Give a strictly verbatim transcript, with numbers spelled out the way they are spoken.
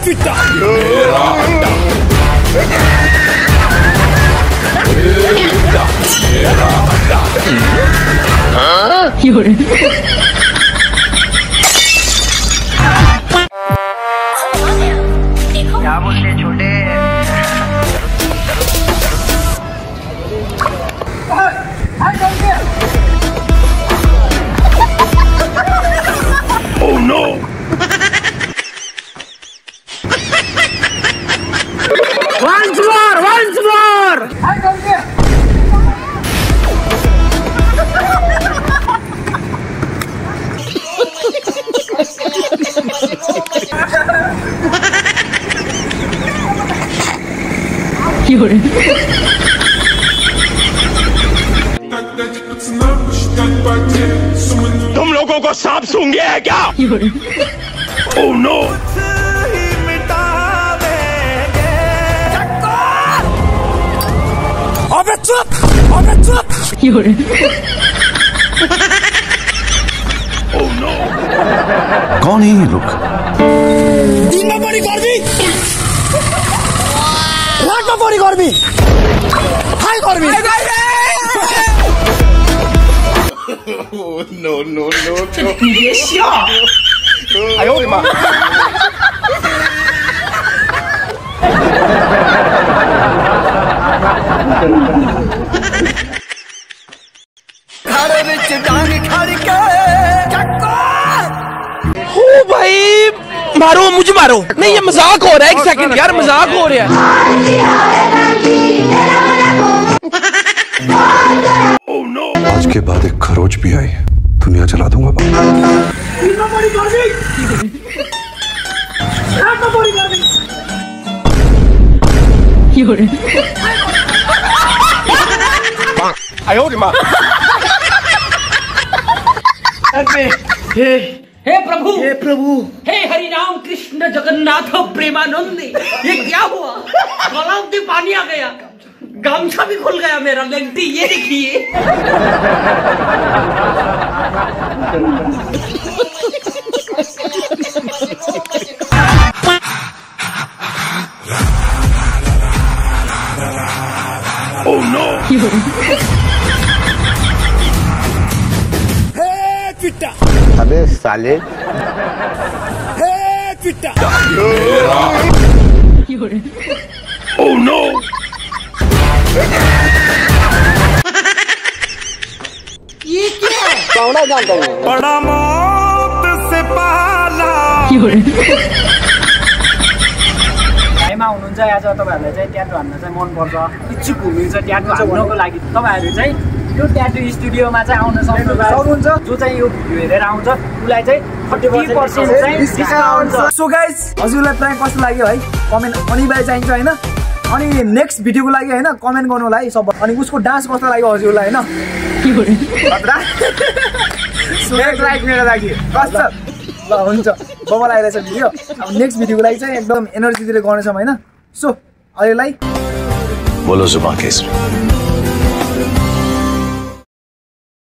क्या बोलते छोटे? Oh no! Once more, once more. I don't care. तुम लोगों को सांप सूंघे है क्या? Oh no! अबे चुप! अबे चुप! Oh no! कौन है ये लोग? दिन में बड़ी गर्मी, रात में बड़ी गर्मी, हाय गर्मी। Oh no no no no! 你别笑！ 哎呦我的妈！ ओ भाई मारो मुझे मारो। नहीं ये मजाक हो रहा है, एक सेकंड यार मजाक हो रहा है। Oh no! आज के बाद एक खरोच भी आई दुनिया चला दूंगा बाबा। 哎呦我的妈！ हे हे प्रभु, हे प्रभु, हे हरि राम कृष्ण जगन्नाथ प्रेमानंद, ये क्या हुआ? गला में पानी आ गया, गामछा भी खुल गया मेरा। लेंटी ये देखिए। Oh no! अबे साले Oh no! ये क्या है? बड़ा मौत से पाला। टाइममा हुनुहुन्छ आज तपाईहरुलाई चाहिँ ट्याटु हान्न चाहिँ मन पर्छ, इच्छुक हुनुहुन्छ ट्याटु हान्नको लागि, तपाईहरु चाहिँ यो ट्याटु स्टुडियोमा चाहिँ आउन सक्नुहुन्छ। जो चाहिँ यो भिडियो हेरेर आउँछ उलाई चाहिँ थर्टी पर्सेन्ट चाहिँ डिस्काउन्ट छ। सो गाइस, हजुरलाई प्राइस कस्तो लाग्यो है कमेन्ट अनिवार्य चाहिन्छ हैन? अनि नेक्स्ट भिडियोको लागि हैन कमेन्ट गर्नु होला है सब। अनि उसको डान्स कस्तो लाग्यो हजुरलाई हैन? खतरा। सो एक लाइक मेरो लागि कस्तो ल हुन्छ। बबल आइरहेछ भिडियो। अब नेक्स्ट भिडियोको लागि चाहिँ एकदम एनर्जी दिएर गर्नेछौँ हैन? सो अहिलेलाई बोलो जुबान केसरी।